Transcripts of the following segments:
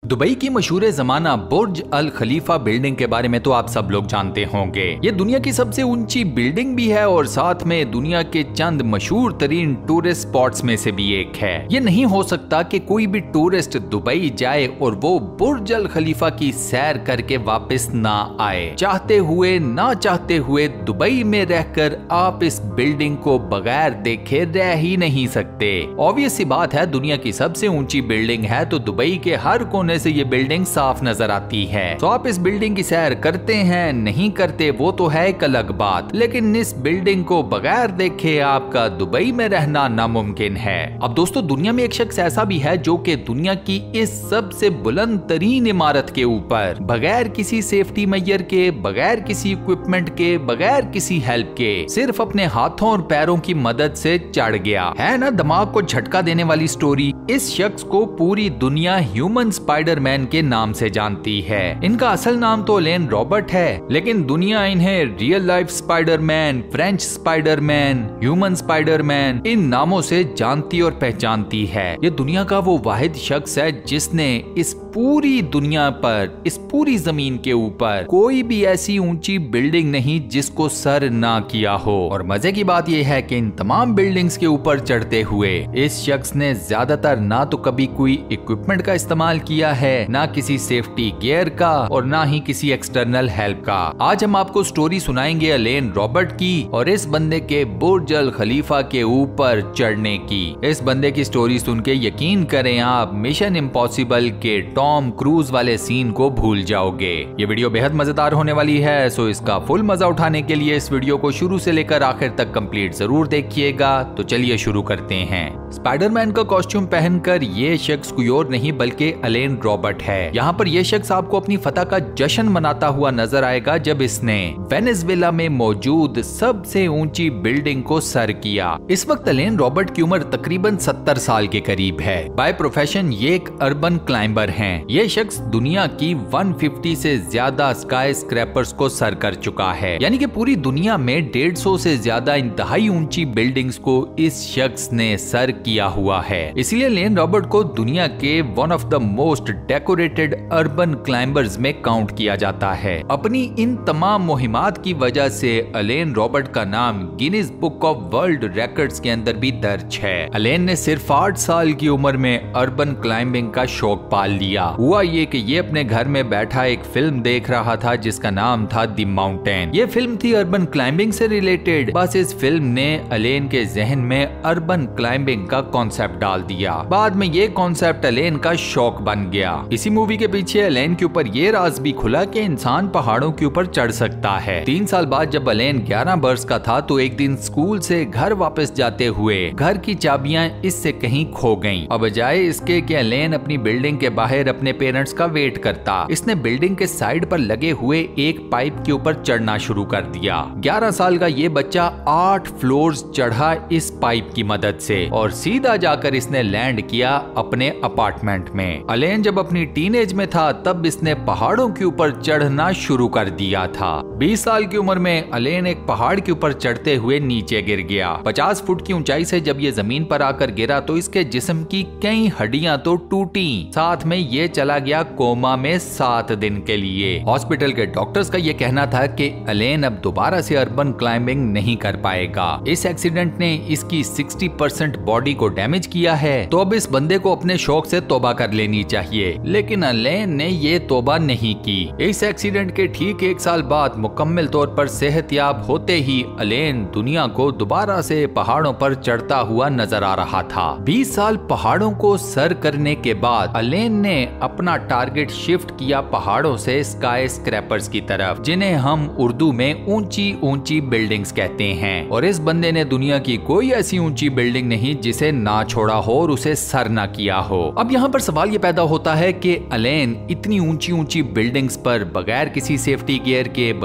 Dubai की मशहूर जमाना बुर्ज अल खलीफा बिल्डिंग के बारे में तो आप सब लोग जानते होंगे। ये दुनिया की सबसे ऊंची बिल्डिंग भी है और साथ में दुनिया के चंद मशहूर तरीन टूरिस्ट स्पॉट्स में से भी एक है। ये नहीं हो सकता कि कोई भी टूरिस्ट दुबई जाए और वो बुर्ज अल खलीफा की सैर करके वापस ना आए। चाहते हुए ना चाहते हुए दुबई में रहकर आप इस बिल्डिंग को बगैर देखे रह ही नहीं सकते। ऑब्वियस सी बात है, दुनिया की सबसे ऊंची बिल्डिंग है तो दुबई के हर कोने से ये बिल्डिंग साफ नजर आती है। तो आप इस बिल्डिंग की सैर करते हैं नहीं करते वो तो है एक अलग बात, लेकिन इस बिल्डिंग को बगैर देखे आपका दुबई में रहना नामुमकिन है। अब दोस्तों, दुनिया में एक शख्स ऐसा भी है जो कि दुनिया की इस सबसे बुलंद तरीन इमारत के ऊपर बगैर किसी सेफ्टी मेजर के, बगैर किसी इक्विपमेंट के, बगैर किसी हेल्प के सिर्फ अपने हाथों और पैरों की मदद से चढ़ गया। है ना दिमाग को झटका देने वाली स्टोरी। इस शख्स को पूरी दुनिया ह्यूमन स्पाइडरमैन के नाम से जानती है। इनका असल नाम तो एलेन रॉबर्ट है, लेकिन दुनिया इन्हें real life Spiderman, French Spiderman, human Spiderman इन नामों से जानती और पहचानती है। ये दुनिया का वो वाहिद शख्स है जिसने इस पूरी दुनिया पर, इस पूरी जमीन के ऊपर कोई भी ऐसी ऊंची बिल्डिंग नहीं जिसको सर ना किया हो। और मजे की बात यह है कि इन तमाम बिल्डिंग्स के ऊपर चढ़ते हुए इस शख्स ने ज्यादातर ना तो कभी कोई इक्विपमेंट का इस्तेमाल किया है, ना किसी सेफ्टी गियर का और ना ही किसी एक्सटर्नल हेल्प का। आज हम आपको स्टोरी सुनाएंगे एलेन रॉबर्ट की और इस बंदे के बुर्ज अल खलीफा के ऊपर चढ़ने की। इस बंदे की स्टोरी सुन के यकीन करें आप मिशन इम्पॉसिबल के टॉम क्रूज वाले सीन को भूल जाओगे। ये वीडियो बेहद मजेदार होने वाली है, सो इसका फुल मजा उठाने के लिए इस वीडियो को शुरू से लेकर आखिर तक कंप्लीट जरूर देखिएगा। तो चलिए शुरू करते हैं। स्पाइडरमैन का कॉस्ट्यूम पहनकर ये शख्स कोई और नहीं बल्कि एलेन रॉबर्ट है। यहाँ पर यह शख्स आपको अपनी फतह का जश्न मनाता हुआ नजर आएगा जब इसने वेनेजुएला में मौजूद सबसे ऊंची बिल्डिंग को सर किया। इस वक्त एलेन रॉबर्ट की उम्र तकरीबन 70 साल के करीब है। बाय प्रोफेशन ये एक अर्बन क्लाइंबर हैं। ये शख्स दुनिया की 150 से ज्यादा स्काई स्क्रैपर्स को सर कर चुका है, यानी कि पूरी दुनिया में 150 से ज्यादा इंतहाई ऊंची बिल्डिंग्स को इस शख्स ने सर किया हुआ है। इसलिए एलेन रॉबर्ट को दुनिया के one of the most decorated urban climbers में काउंट किया जाता है। अपनी इन तमाम मुहिमात की वजह से एलेन रॉबर्ट का नाम Guinness Book of World Records के अंदर भी दर्ज है। एलेन ने सिर्फ 8 साल की उम्र में अर्बन क्लाइंबिंग का शौक पाल लिया। हुआ ये कि ये अपने घर में बैठा एक फिल्म देख रहा था जिसका नाम था द माउंटेन। ये फिल्म थी अर्बन क्लाइंबिंग से रिलेटेड। बस इस फिल्म ने एलेन के जहन में अर्बन क्लाइंबिंग का कॉन्सेप्ट डाल दिया। बाद में ये कॉन्सेप्ट एलेन का शौक बन गया। इसी मूवी के पीछे एलेन के ऊपर ये राज भी खुला कि इंसान पहाड़ों के ऊपर चढ़ सकता है। 3 साल बाद जब एलेन 11 वर्ष का था तो एक दिन स्कूल से घर वापस जाते हुए घर की चाबियां इससे कहीं खो गईं। अब बजाय इसके कि एलेन अपनी बिल्डिंग के बाहर अपने पेरेंट्स का वेट करता, इसने बिल्डिंग के साइड पर लगे हुए एक पाइप के ऊपर चढ़ना शुरू कर दिया। 11 साल का ये बच्चा 8 फ्लोर्स चढ़ा इस पाइप की मदद से और सीधा जाकर इसने लैंड किया अपने अपार्टमेंट में। एलेन जब अपनी टीनेज में था तब इसने पहाड़ों के ऊपर चढ़ना शुरू कर दिया था। 20 साल की उम्र में एलेन एक पहाड़ के ऊपर चढ़ते हुए नीचे गिर गया। 50 फुट की ऊंचाई से जब ये जमीन पर आकर गिरा तो इसके जिस्म की कई हड्डियां तो टूटी, साथ में ये चला गया कोमा में 7 दिन के लिए। हॉस्पिटल के डॉक्टर्स का ये कहना था कि एलेन अब दोबारा से अर्बन क्लाइंबिंग नहीं कर पाएगा। इस एक्सीडेंट ने इसकी 60% बॉडी को डैमेज किया है, तो अब इस बंदे को अपने शौक से तौबा कर लेनी चाहिए। लेकिन एलेन ने ये तौबा नहीं की। इस एक्सीडेंट के ठीक 1 साल बाद मुकम्मल तौर पर सेहतयाब होते ही एलेन दुनिया को दोबारा से पहाड़ों पर चढ़ता हुआ नजर आ रहा था। 20 साल पहाड़ों को सर करने के बाद एलेन ने अपना टारगेट शिफ्ट किया पहाड़ों से स्काई स्क्रैपर्स की तरफ, जिन्हें हम उर्दू में ऊंची ऊंची बिल्डिंग्स कहते हैं। और इस बंदे ने दुनिया की कोई ऐसी ऊंची बिल्डिंग नहीं जिसे ना छोड़ा हो और उसे सर ना किया हो। अब यहाँ पर सवाल ये पैदा होता है कि एलेन इतनी ऊंची ऊंची बिल्डिंग्स पर बगैर किसी सेफ्टी गियर के,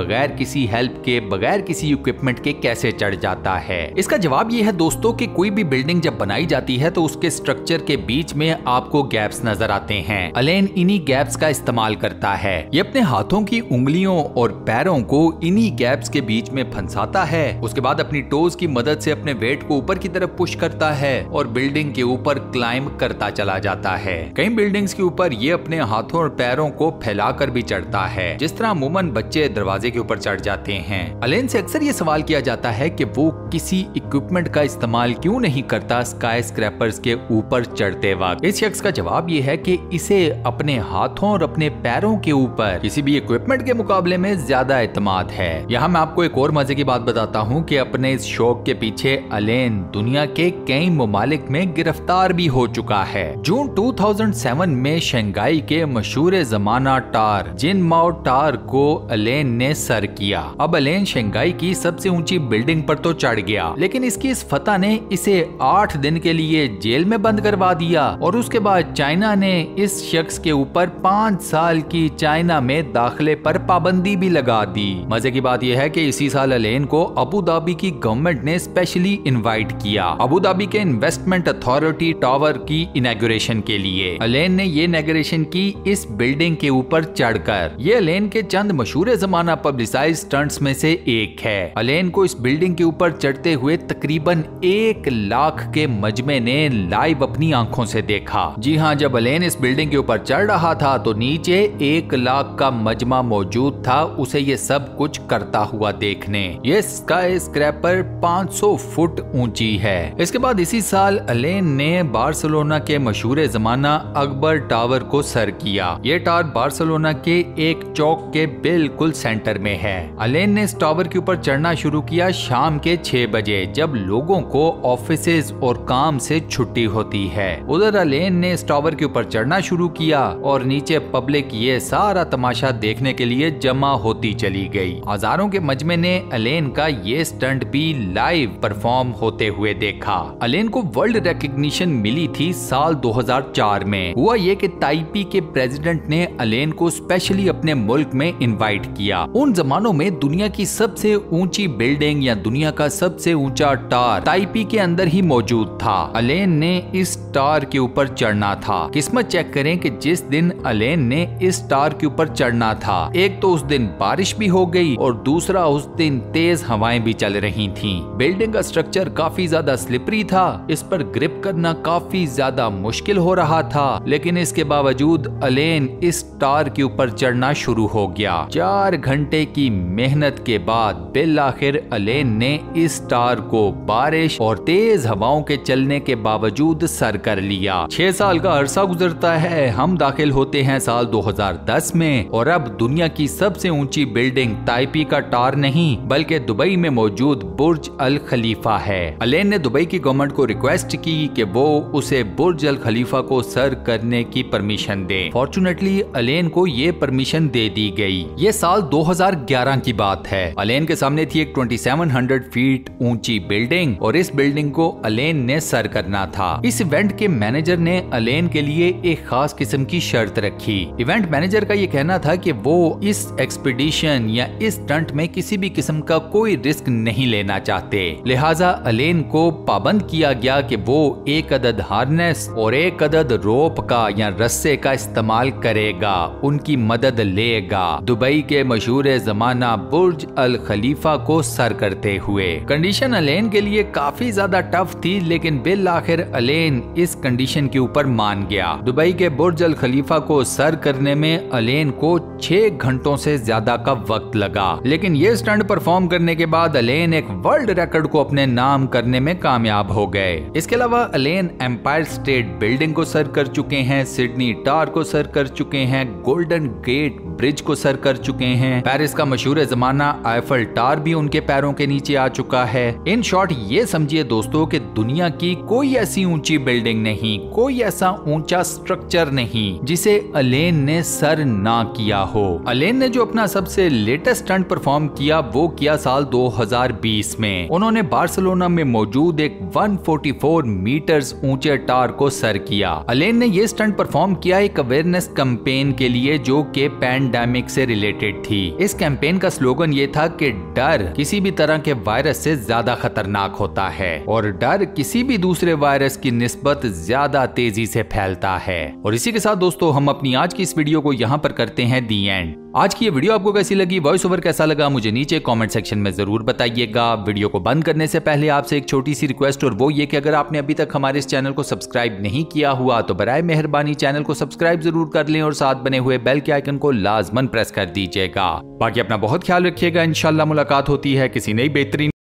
बगैर किसी हेल्प के, बगैर किसी इक्विपमेंट के कैसे चढ़ जाता है? इसका जवाब ये है दोस्तों कि कोई भी बिल्डिंग जब बनाई जाती है तो उसके स्ट्रक्चर के बीच में आपको गैप्स नजर आते हैं। अलेन इन्हीं गैप्स का इस्तेमाल करता है। ये अपने हाथों की उंगलियों और पैरों को इन्हीं गैप्स के बीच में फंसाता है। उसके बाद अपनी टोज की मदद से अपने वेट को ऊपर की तरफ पुश करता है और बिल्डिंग के ऊपर क्लाइंब करता चला जाता है। कई बिल्डिंग्स के ऊपर ये अपने हाथों और पैरों को फैलाकर भी चढ़ता है, जिस तरह अमूमन बच्चे दरवाजे के ऊपर चढ़ जाते हैं। अलेन से अक्सर ये सवाल किया जाता है कि वो किसी इक्विपमेंट का इस्तेमाल क्यों नहीं करता स्काई स्क्रैपर्स के ऊपर चढ़ते वक्त। इस शख्स का जवाब ये है कि इसे अपने हाथों और अपने पैरों के ऊपर किसी भी इक्विपमेंट के मुकाबले में ज्यादा एतमाद है। यहाँ मैं आपको एक और मजे की बात बताता हूँ कि अपने इस शौक के पीछे अलेन दुनिया के कई ममालिक में गिरफ्तार भी हो चुका है। जून 2007 में शंघाई के मशहूर जमाना टार जिन माओ टार को अलेन ने सर किया। अब अलेन शंघाई की सबसे ऊंची बिल्डिंग पर तो चढ़ गया, लेकिन इसकी इस फतह ने इसे 8 दिन के लिए जेल में बंद करवा दिया और उसके बाद चाइना ने इस शख्स के ऊपर 5 साल की चाइना में दाखिले पर पाबंदी भी लगा दी। मजे की बात यह है कि इसी साल अलेन को अबू धाबी की गवर्नमेंट ने स्पेशली इनवाइट किया अबू धाबी के इन्वेस्टमेंट अथॉरिटी टावर की इनॉग्रेशन के लिए। अलेन ने ये इनॉग्रेशन की इस बिल्डिंग के ऊपर चढ़कर। ये अलेन के चंद मशहूर जमाना पब्लिसाइज्ड स्टंट्स में से एक है। अलेन को इस बिल्डिंग के ऊपर चढ़ते हुए तकरीबन 1 लाख के मजमे ने लाइव अपनी आंखों से देखा। जी हाँ, जब अलेन इस बिल्डिंग के ऊपर चढ़ रहा था तो नीचे 1 लाख का मजमा मौजूद था उसे ये सब कुछ करता हुआ देखने। ये स्काई स्क्रैपर 500 फुट ऊंची है। इसके बाद इसी साल अलेन ने बार्सिलोना के मशहूर जमाना अकबर टावर को सर किया। ये टावर बार्सिलोना के एक चौक के बिल्कुल सेंटर में है। अलेन ने इस टावर के ऊपर चढ़ना शुरू किया शाम के 6 बजे, जब लोगों को ऑफिसेज और काम से छुट्टी होती है। उधर अलेन ने इस टावर के ऊपर चढ़ना शुरू किया और नीचे पब्लिक ये सारा तमाशा देखने के लिए जमा होती चली गई। हजारों के मजमे ने अलेन का ये स्टंट भी लाइव परफॉर्म होते हुए देखा। अलेन को वर्ल्ड रिकॉग्निशन मिली थी साल 2004 में। हुआ ये कि ताइपी के प्रेसिडेंट ने अलेन को स्पेशली अपने मुल्क में इनवाइट किया। उन जमानों में दुनिया की सबसे ऊंची बिल्डिंग या दुनिया का सबसे ऊंचा टावर ताइपी के अंदर ही मौजूद था। अलेन ने इस टावर के ऊपर चढ़ना था। किस्मत चेक करें कि जिस दिन अलेन ने इस टावर के ऊपर चढ़ना था, एक तो उस दिन बारिश भी हो गई और दूसरा उस दिन तेज हवाएं भी चल रही थीं। बिल्डिंग का स्ट्रक्चर काफी ज्यादा स्लिपरी था, इस पर ग्रिप करना काफी ज्यादा मुश्किल हो रहा था, लेकिन इसके बावजूद अलेन इस टावर के ऊपर चढ़ना शुरू हो गया। 4 घंटे की मेहनत के बाद बिल आखिर अलेन ने इस टावर को बारिश और तेज हवाओं के चलने के बावजूद सर कर लिया। 6 साल का अरसा गुजरता है, हम दाखिल होते हैं साल 2010 में और अब दुनिया की सबसे ऊंची बिल्डिंग ताइपी का टावर नहीं बल्कि दुबई में मौजूद बुर्ज अल खलीफा है। अलेन ने दुबई की गवर्नमेंट को रिक्वेस्ट की कि वो उसे बुर्ज अल खलीफा को सर करने की परमिशन दे। फॉर्चुनेटली अलेन को ये परमिशन दे दी गई। ये साल 2011 की बात है। अलेन के सामने थी एक 2700 फीट ऊंची बिल्डिंग और इस बिल्डिंग को अलेन ने सर करना था। इस इवेंट के मैनेजर ने अलेन के लिए एक खास किस्म की शर्त रखी। इवेंट मैनेजर का ये कहना था कि वो इस एक्सपीडिशन या इस स्टंट में किसी भी किस्म का कोई रिस्क नहीं लेना चाहते, लिहाजा अलेन को पाबंद किया गया कि वो एक अदद हार्नेस और एक अदद रोप का या रस्से का इस्तेमाल करेगा, उनकी मदद लेगा दुबई के मशहूर जमाना बुर्ज अल खलीफा को सर करते हुए। कंडीशन अलेन के लिए काफी ज्यादा टफ थी, लेकिन बिल आखिर अलेन इस कंडीशन के ऊपर मान गया। दुबई के बुर्ज अल खलीफा को सर करने में अलेन को 6 घंटों से ज्यादा का वक्त लगा, लेकिन ये स्टंट परफॉर्म करने के बाद अलेन एक वर्ल्ड रिकॉर्ड को अपने नाम करने में कामयाब हो गए। इसके अलावा अलेन एम्पायर स्टेट बिल्डिंग को सर कर चुके हैं, सिडनी टावर को सर कर चुके हैं, गोल्डन गेट ब्रिज को सर कर चुके हैं, पेरिस का मशहूर जमाना आईफल टावर भी उनके पैरों के नीचे आ चुका है। इन शॉर्ट ये समझिए दोस्तों कि दुनिया की कोई ऐसी ऊंची बिल्डिंग नहीं, कोई ऐसा ऊंचा स्ट्रक्चर नहीं जिसे अलेन ने सर ना किया हो। अलेन ने जो अपना सबसे लेटेस्ट स्टंट परफॉर्म किया वो किया साल 2020 में। उन्होंने बार्सिलोना में मौजूद एक 144 मीटर्स ऊंचे टावर को सर किया। अलेन ने ये स्टंट परफॉर्म किया एक अवेयरनेस कैंपेन के लिए जो कि पैंडेमिक से रिलेटेड थी। इस कैंपेन का स्लोगन ये था कि डर किसी भी तरह के वायरस से ज्यादा खतरनाक होता है और डर किसी भी दूसरे वायरस की निस्बत ज्यादा तेजी से फैलता है। और इसी के साथ दोस्तों हम अपनी आज की इस वीडियो को यहाँ पर करते हैं दी एंड। आज की ये वीडियो आपको कैसी लगी, वॉइस ओवर कैसा लगा, मुझे नीचे कमेंट सेक्शन में जरूर बताइएगा। वीडियो को बंद करने से पहले आपसे एक छोटी सी रिक्वेस्ट, और वो ये कि अगर आपने अभी तक हमारे इस चैनल को सब्सक्राइब नहीं किया हुआ तो बराए मेहरबानी चैनल को सब्सक्राइब जरूर कर लें और साथ बने हुए बेल के आइकन को लाजमन प्रेस कर दीजिएगा। बाकी अपना बहुत ख्याल रखिएगा। इंशाल्लाह मुलाकात होती है किसी नई बेहतरीन